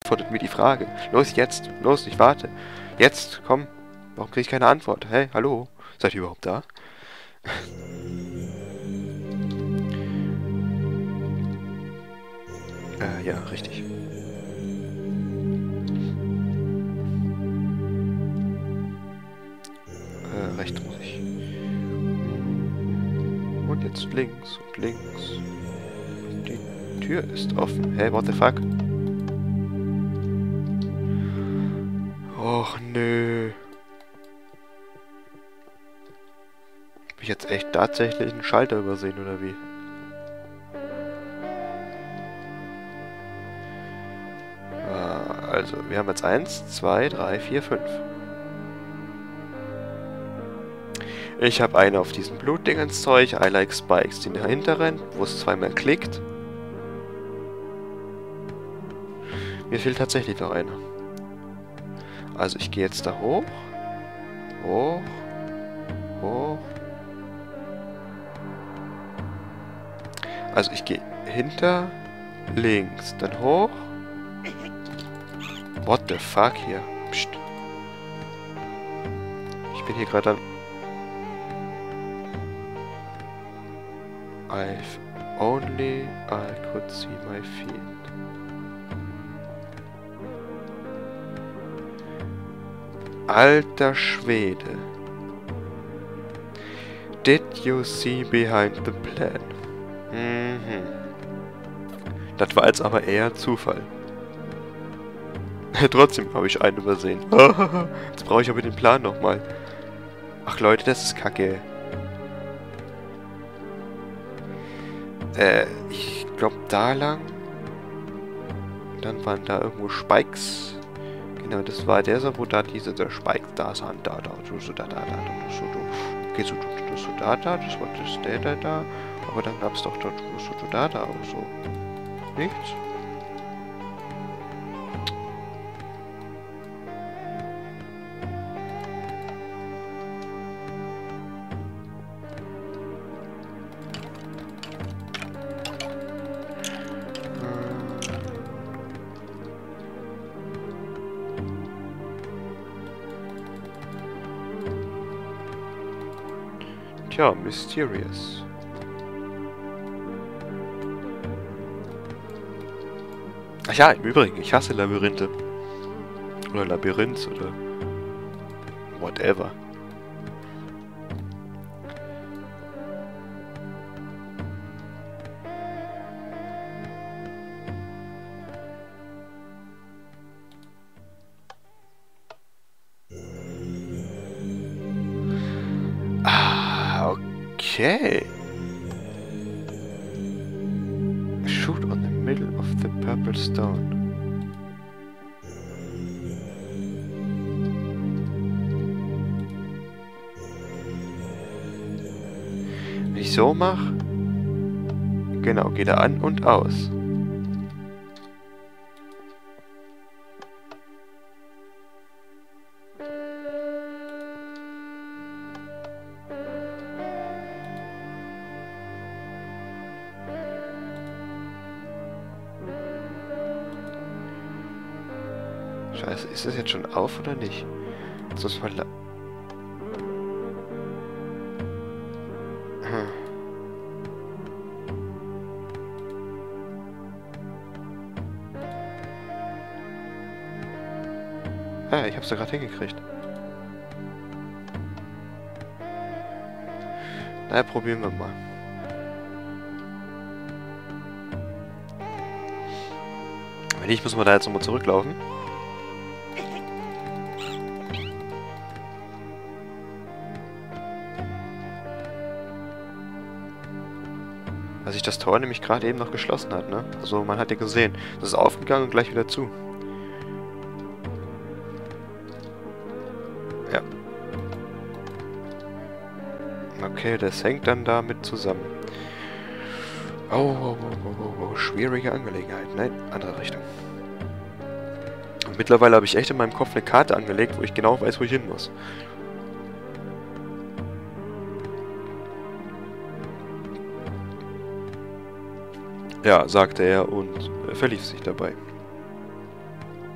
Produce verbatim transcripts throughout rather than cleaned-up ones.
beantwortet mir die Frage. Los, jetzt. Los, ich warte. Jetzt, komm. Warum kriege ich keine Antwort? Hey, hallo? Seid ihr überhaupt da? äh, ja, richtig. Äh, rechts muss ich. Und jetzt links und links. Und die Tür ist offen. Hey, what the fuck? Och, nö. Hab ich jetzt echt tatsächlich einen Schalter übersehen, oder wie? Ah, also, wir haben jetzt eins, zwei, drei, vier, fünf. Ich habe eine auf diesem Blutdingenszeug, I like Spikes, die dahinter rennt, wo es zweimal klickt. Mir fehlt tatsächlich noch einer. Also ich gehe jetzt da hoch. Hoch. Hoch. Also ich gehe hinter, links, dann hoch. What the fuck hier? Psst. Ich bin hier gerade am... I've only I could see my feet. Alter Schwede. Did you see behind the plan? Mhm. Das war jetzt aber eher Zufall. Trotzdem habe ich einen übersehen. Jetzt brauche ich aber den Plan nochmal. Ach Leute, das ist kacke. Äh, ich glaube da lang. Dann waren da irgendwo Spikes. Genau, das war der so, wo da diese der Spike da sind. Da, da, so, so, da, da, da, da, so, so. Okay, so, so, so, da, da, das war das, der, da, da. Aber dann gab es doch dort, so, so, da, da, auch so. Nichts? Tja, mysterious. Ach ja, im Übrigen, ich hasse Labyrinthe. Oder Labyrinth oder whatever. Okay. Shoot on the middle of the purple stone. Wenn ich so mache, genau, geht er an und aus. Scheiße, ist das jetzt schon auf oder nicht? Jetzt muss man... Hm. Ah, ich hab's da gerade hingekriegt. Na ja, probieren wir mal. Wenn nicht, müssen wir da jetzt nochmal zurücklaufen. Weil sich das Tor nämlich gerade eben noch geschlossen hat, ne? Also man hat ja gesehen, das ist aufgegangen und gleich wieder zu. Ja. Okay, das hängt dann damit zusammen. Oh, oh, oh, oh, oh, oh, schwierige Angelegenheit. Nein, andere Richtung. Und mittlerweile habe ich echt in meinem Kopf eine Karte angelegt, wo ich genau weiß, wo ich hin muss. Ja, sagte er und verlief sich dabei.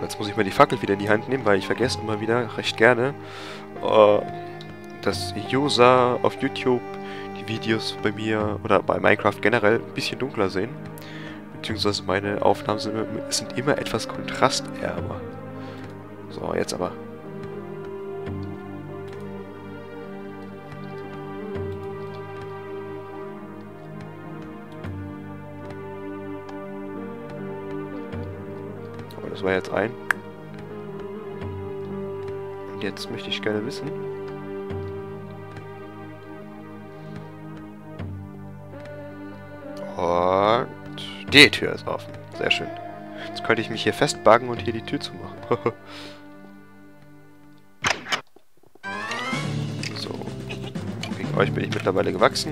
Jetzt muss ich mal die Fackel wieder in die Hand nehmen, weil ich vergesse immer wieder recht gerne, äh, dass User auf YouTube die Videos bei mir oder bei Minecraft generell ein bisschen dunkler sehen. Beziehungsweise meine Aufnahmen sind, sind immer etwas kontrastärmer. So, jetzt aber. Aber das war jetzt ein. Und jetzt möchte ich gerne wissen. Und die Tür ist offen. Sehr schön. Jetzt könnte ich mich hier festbuggen und hier die Tür zumachen. So. Gegen euch bin ich mittlerweile gewachsen.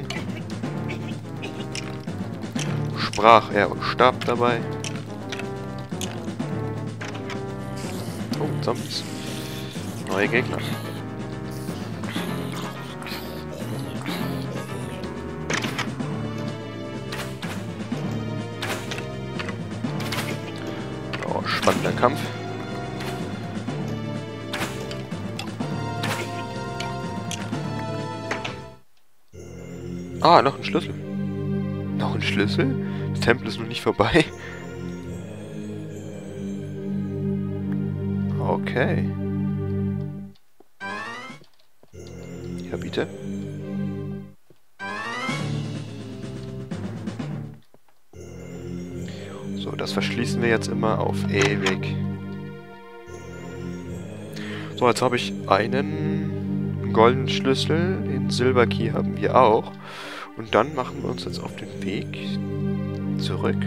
Sprach er und starb dabei. Oh, Zombies. Neue Gegner. Oh, spannender Kampf. Ah, noch ein Schlüssel. Noch ein Schlüssel? Der Tempel ist noch nicht vorbei. Okay. Ja, bitte. So, das verschließen wir jetzt immer auf ewig. So, jetzt habe ich einen goldenen Schlüssel. Den Silver Key haben wir auch. Und dann machen wir uns jetzt auf den Weg zurück.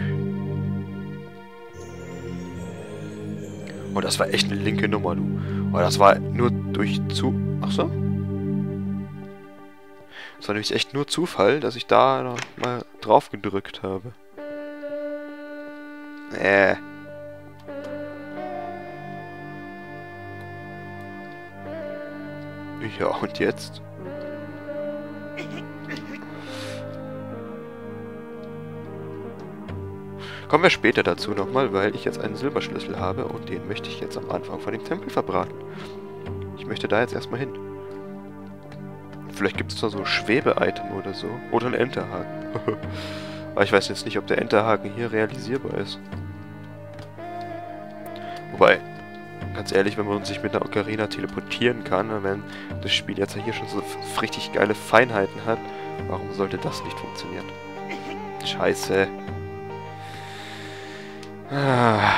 Oh, das war echt eine linke Nummer, du. Oh, das war nur durch zu... Ach so? Das war nämlich echt nur Zufall, dass ich da noch mal drauf gedrückt habe. Äh. Ja, und jetzt? Kommen wir später dazu nochmal, weil ich jetzt einen Silberschlüssel habe und den möchte ich jetzt am Anfang von dem Tempel verbraten. Ich möchte da jetzt erstmal hin. Vielleicht gibt es da so Schwebe-Item oder so. Oder einen Enterhaken. Aber ich weiß jetzt nicht, ob der Enterhaken hier realisierbar ist. Wobei, ganz ehrlich, wenn man sich mit einer Ocarina teleportieren kann, wenn das Spiel jetzt hier schon so richtig geile Feinheiten hat, warum sollte das nicht funktionieren? Scheiße. Ah.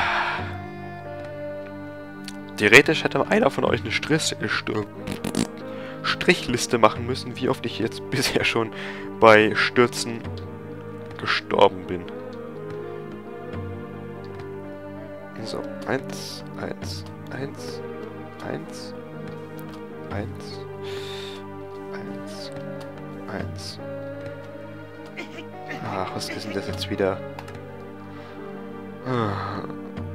Theoretisch hätte einer von euch eine Stress Strichliste machen müssen, wie oft ich jetzt bisher schon bei Stürzen gestorben bin. So, eins, eins, eins, eins, eins, eins, eins. Ach, was ist denn das jetzt wieder? Ah.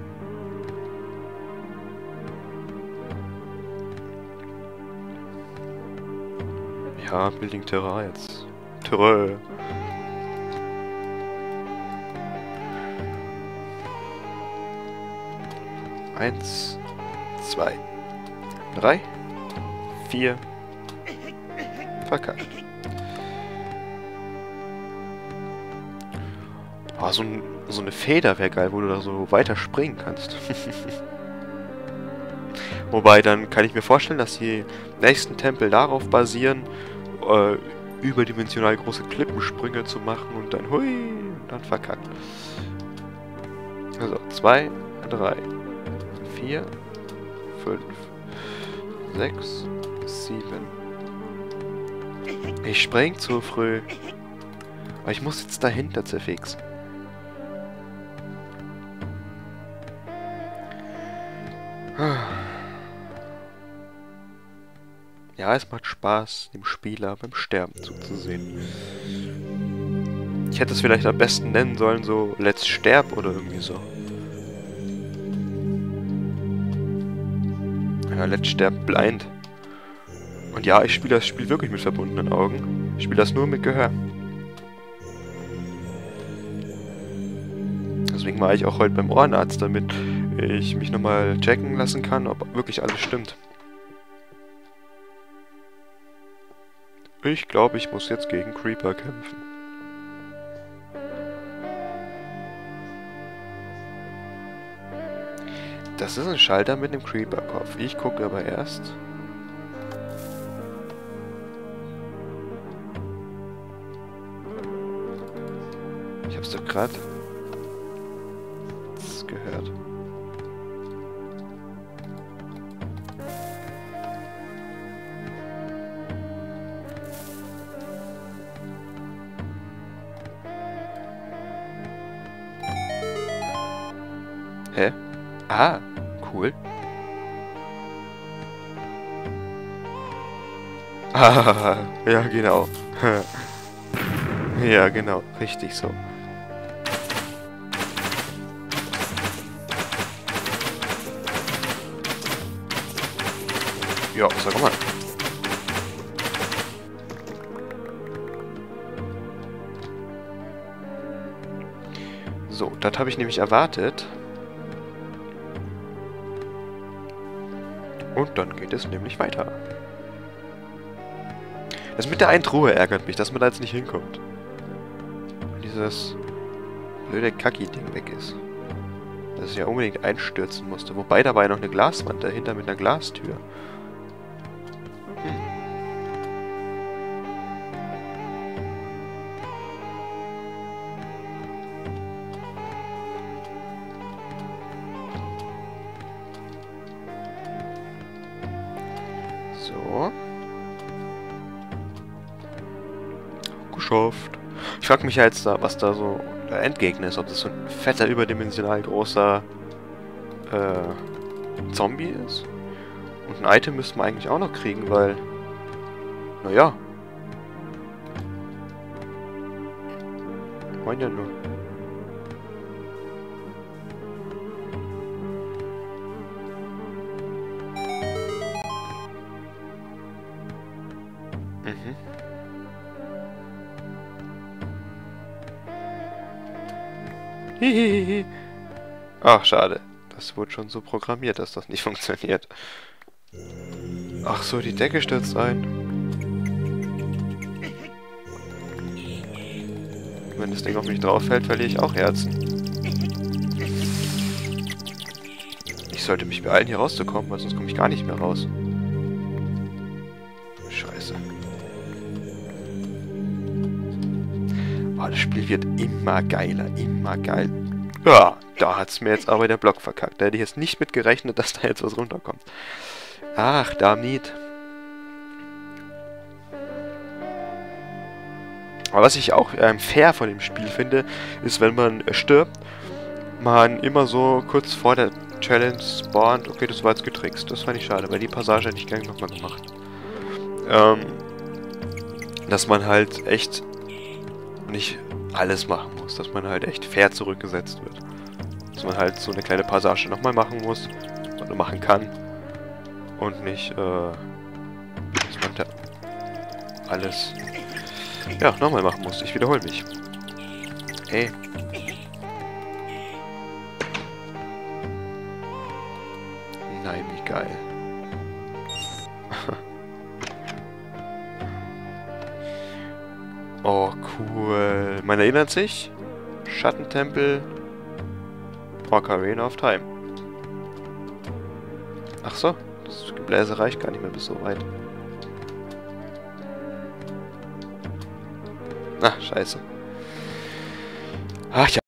Ja, Building Terrain jetzt. Terrain. Eins, zwei, drei, vier. Verkackt. Ah, so, ein, so eine Feder wäre geil, wo du da so weiter springen kannst. Wobei, dann kann ich mir vorstellen, dass die nächsten Tempel darauf basieren, äh, überdimensional große Klippensprünge zu machen und dann hui und dann verkackt. Also, zwei, drei, vier, fünf, sechs, sieben. Ich spring zu früh. Aber ich muss jetzt dahinter zerfixen. Ja, es macht Spaß, dem Spieler beim Sterben zuzusehen. Ich hätte es vielleicht am besten nennen sollen, so Let's Sterb oder irgendwie so. Ja, Let's Sterb blind. Und ja, ich spiele das Spiel wirklich mit verbundenen Augen. Ich spiele das nur mit Gehör. Deswegen war ich auch heute beim Ohrenarzt, damit ich mich nochmal checken lassen kann, ob wirklich alles stimmt. Ich glaube, ich muss jetzt gegen Creeper kämpfen. Das ist ein Schalter mit einem Creeper-Kopf. Ich gucke aber erst. Ich hab's doch gerade gehört. Hä? Ah, cool. Ah, ja genau. Ja genau, richtig so. Ja, sag mal. So, das habe ich nämlich erwartet. Und dann geht es nämlich weiter. Das mit der einen Truhe ärgert mich, dass man da jetzt nicht hinkommt. Und dieses blöde Kacki-Ding weg ist. Dass ich ja unbedingt einstürzen musste. Wobei dabei noch eine Glaswand dahinter mit einer Glastür. Hm. So. Geschafft. Ich frage mich ja jetzt, da, was da so der Endgegner ist. Ob das so ein fetter, überdimensional großer äh, Zombie ist. Und ein Item müssten wir eigentlich auch noch kriegen, weil... Naja. Moin ja nur. Mhm. Hihihi. Ach, schade. Das wurde schon so programmiert, dass das nicht funktioniert. Ach so, die Decke stürzt ein. Wenn das Ding auf mich drauf fällt, verliere ich auch Herzen. Ich sollte mich beeilen, hier rauszukommen, weil sonst komme ich gar nicht mehr raus. Scheiße. Oh, das Spiel wird immer geiler, immer geil. Ja, da hat's mir jetzt aber der Block verkackt. Da hätte ich jetzt nicht mit gerechnet, dass da jetzt was runterkommt. Ach, damit. Aber was ich auch ähm, fair von dem Spiel finde, ist, wenn man äh, stirbt, man immer so kurz vor der Challenge spawnt. Okay, das war jetzt getrickst. Das fand ich schade, weil die Passage hätte ich gerne nochmal gemacht. Ähm, dass man halt echt nicht alles machen muss. Dass man halt echt fair zurückgesetzt wird. Dass man halt so eine kleine Passage nochmal machen muss. Oder machen kann. Und nicht, äh, dass man da alles, ja, nochmal machen muss. Ich wiederhole mich. Hey. Nein, wie geil. Oh, cool. Man erinnert sich? Schattentempel. Ocarina of Time. Ach so. Das Gebläse reicht gar nicht mehr bis so weit. Ach, scheiße. Ach ja.